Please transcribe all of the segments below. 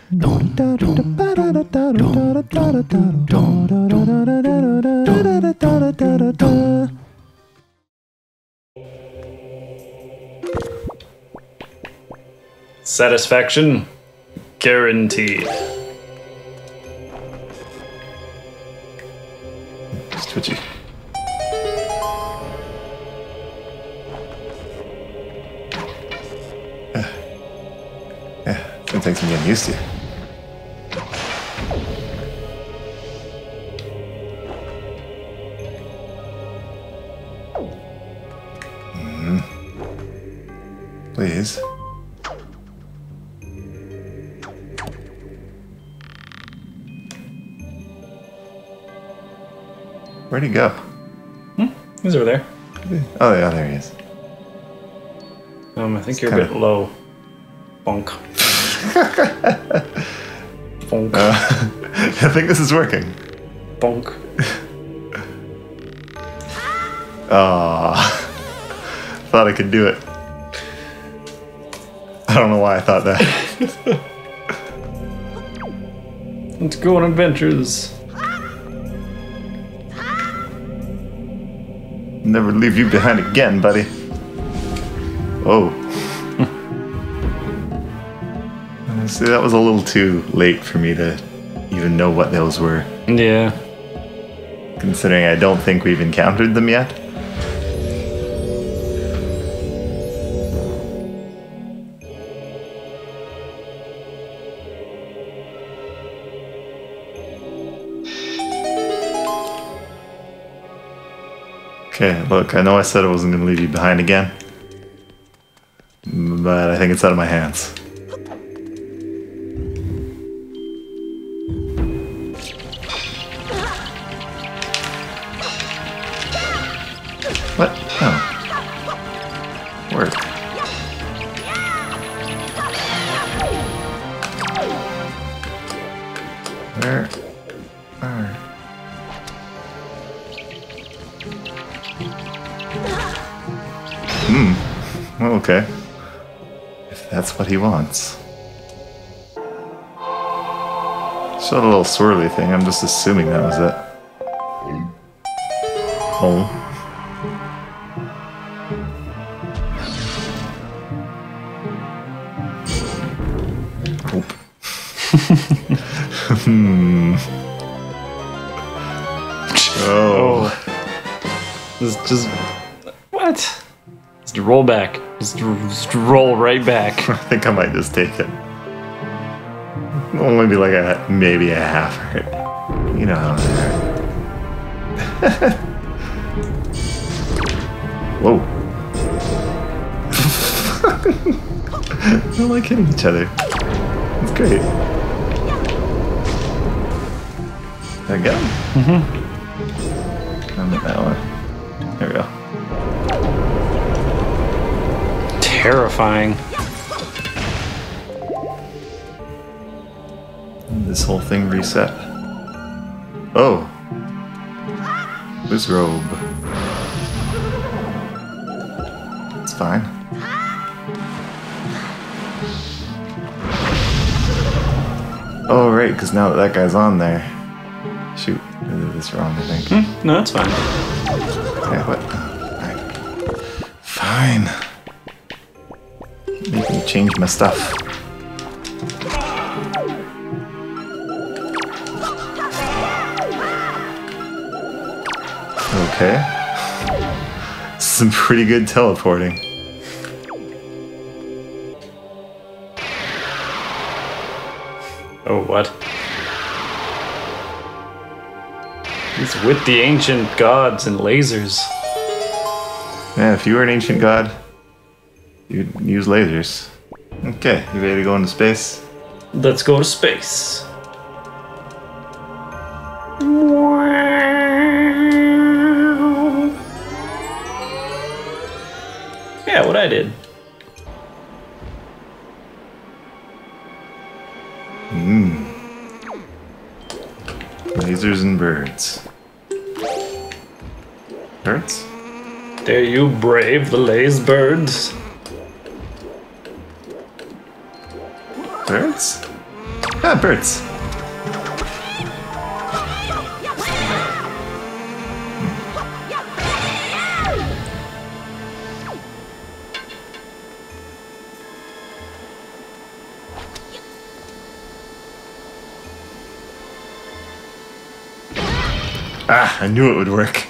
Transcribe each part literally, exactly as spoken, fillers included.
Satisfaction guaranteed. It's twitchy. Uh, yeah, it's gonna take some getting used to. Mm-hmm. Please. Where'd he go? Hmm? He's over there. Oh yeah, there he is. Um, I think It's you're kinda... a bit low. Bonk. Bonk. Uh, I think this is working. Bonk. Ah, thought I could do it. I don't know why I thought that. Let's go on adventures. Never leave you behind again, buddy. Oh. See, that was a little too late for me to even know what those were. Yeah. Considering I don't think we've encountered them yet. Okay, look, I know I said I wasn't going to leave you behind again. But I think it's out of my hands. What? Oh. Work. Where are... Hmm. Well, okay. If that's what he wants. Showed a little swirly thing. I'm just assuming that was it. Oh. Nope. Hmm. Oh. Just, just what? Just roll back. Just, just roll right back. I think I might just take it. Well, maybe like a maybe a half hurt. You know how they are. Whoa. They don't like hitting each other. It's great. There we go. Mm-hmm. And that one. There we go. Terrifying. This whole thing reset. Oh. This robe. It's fine. Oh, right, because now that that guy's on there. Shoot, I did this wrong, I think. Hmm? No, that's fine. Okay, what? Alright. Fine. You can change my stuff. Okay. Some pretty good teleporting. Oh, what? He's with the ancient gods and lasers. Yeah, if you were an ancient god, you'd use lasers. Okay, you ready to go into space? Let's go to space. Yeah, what I did. Mmm. Lasers and birds. Birds? Dare you brave the laze birds? Birds? Ah, birds. Ah, I knew it would work.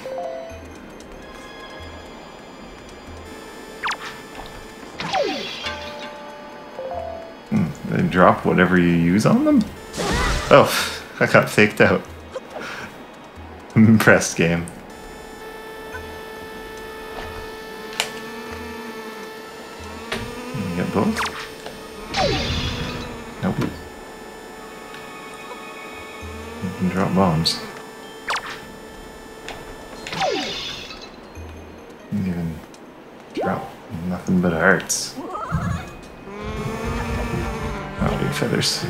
Hmm, they drop whatever you use on them? Oh, I got faked out. I'm impressed, game. You get both? Nope. You can drop bombs. Even drop nothing but hearts. Oh, big feathers.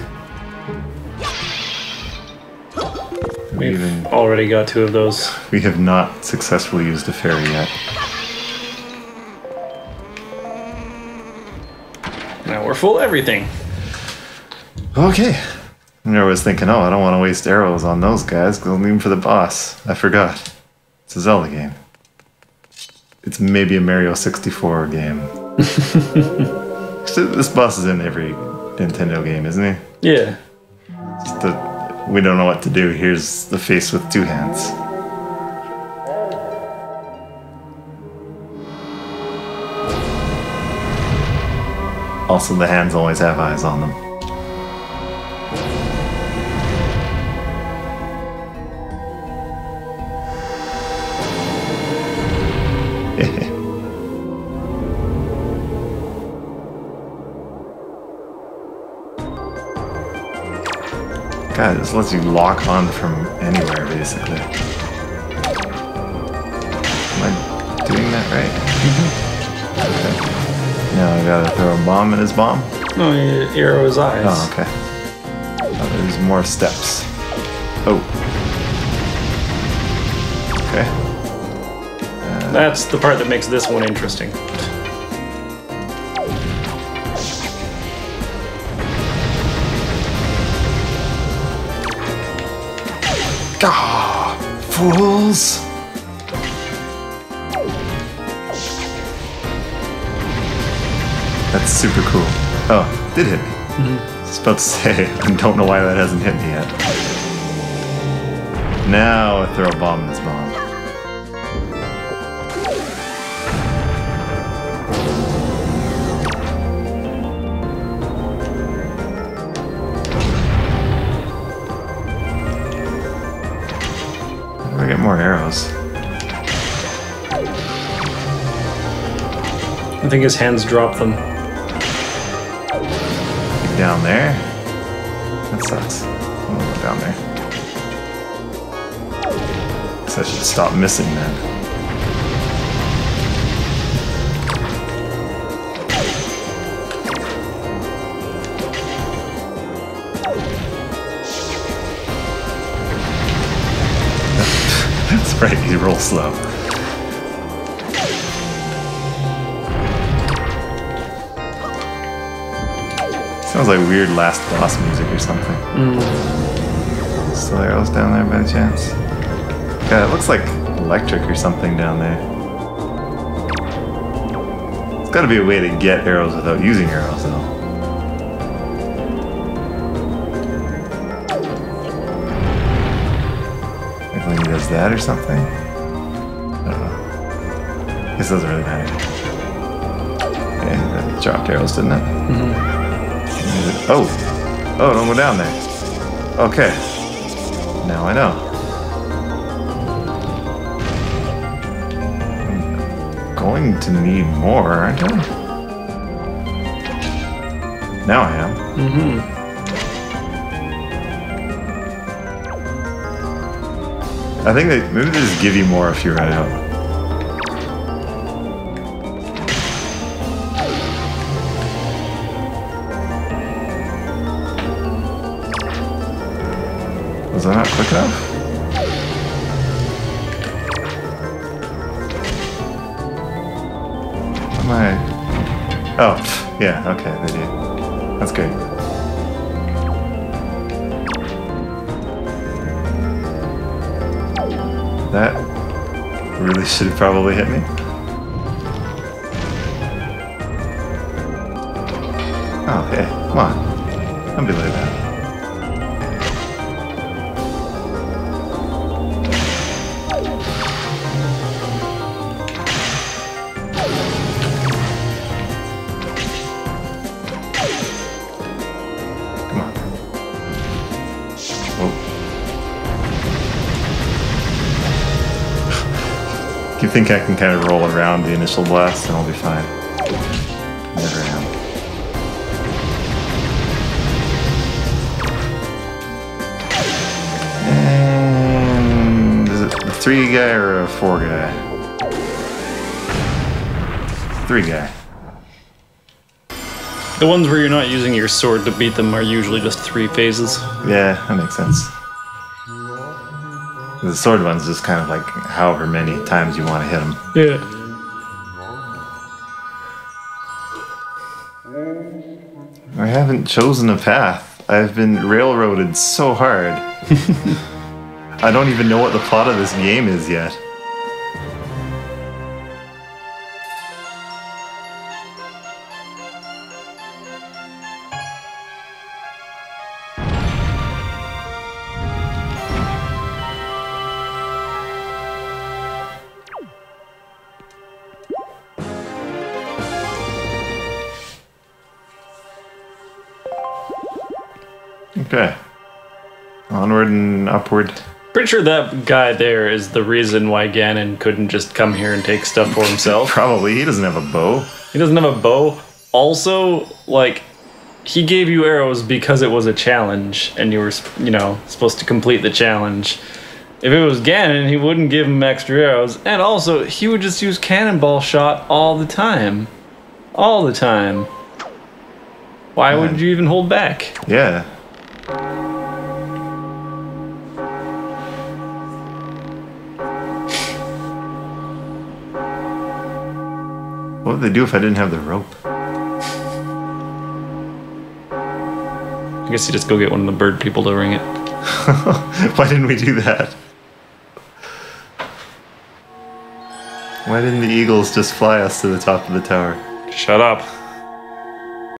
We We've even already got two of those. we have not successfully used a fairy yet. Now we're full of everything. Okay. I was thinking, oh, I don't want to waste arrows on those guys because I'll need them for the boss. I forgot. It's a Zelda game. It's maybe a Mario sixty-four game. So this boss is in every Nintendo game, isn't he? Yeah. Just the, we don't know what to do. Here's the face with two hands. Also, the hands always have eyes on them. God, this lets you lock on from anywhere, basically. Am I doing that right? Okay. Now I gotta throw a bomb in his bomb? Oh, you arrow his eyes. Oh, okay. Oh, there's more steps. Oh. Okay. Uh, That's the part that makes this one interesting. Ah, fools! That's super cool. Oh, did hit me. Mm-hmm. I was about to say, I don't know why that hasn't hit me yet. Now I throw a bomb in this bomb. How do I get more arrows? I think his hands drop them. Down there? That sucks. I'm gonna go down there. Guess I should stop missing then. That's right, he rolls slow. Sounds like weird last boss music or something. Mm. Still arrows down there by chance? Yeah, it looks like electric or something down there. There's gotta be a way to get arrows without using arrows though. Maybe when he does that or something? I don't know. This doesn't really matter. Okay, that dropped arrows, didn't it? Mm-hmm. Oh! Oh, don't go down there. Okay. Now I know. I'm going to need more, aren't I? Now I am. Mm-hmm. I think they maybe they just give you more if you run out. Was that not quick enough? Am I? Oh, yeah, okay, they do. That's good. That really should have probably hit me. Oh, hey, come on. Don't be like that. Come on. Oh. You think I can kind of roll around the initial blast and I'll be fine? Never am. And is it a three guy or a four guy? Three guy. The ones where you're not using your sword to beat them are usually just three phases. Yeah, that makes sense. The sword one's just kind of like however many times you want to hit them. Yeah. I haven't chosen a path. I've been railroaded so hard. I don't even know what the plot of this game is yet. Okay. Onward and upward. Pretty sure that guy there is the reason why Ganon couldn't just come here and take stuff for himself. Probably. He doesn't have a bow. He doesn't have a bow. Also, like, he gave you arrows because it was a challenge, and you were, you know, supposed to complete the challenge. If it was Ganon, he wouldn't give him extra arrows, and also, he would just use cannonball shot all the time. All the time. Why Man. would you even hold back? Yeah. What would they do if I didn't have the rope? I guess you just go get one of the bird people to ring it. Why didn't we do that? Why didn't the eagles just fly us to the top of the tower? Shut up.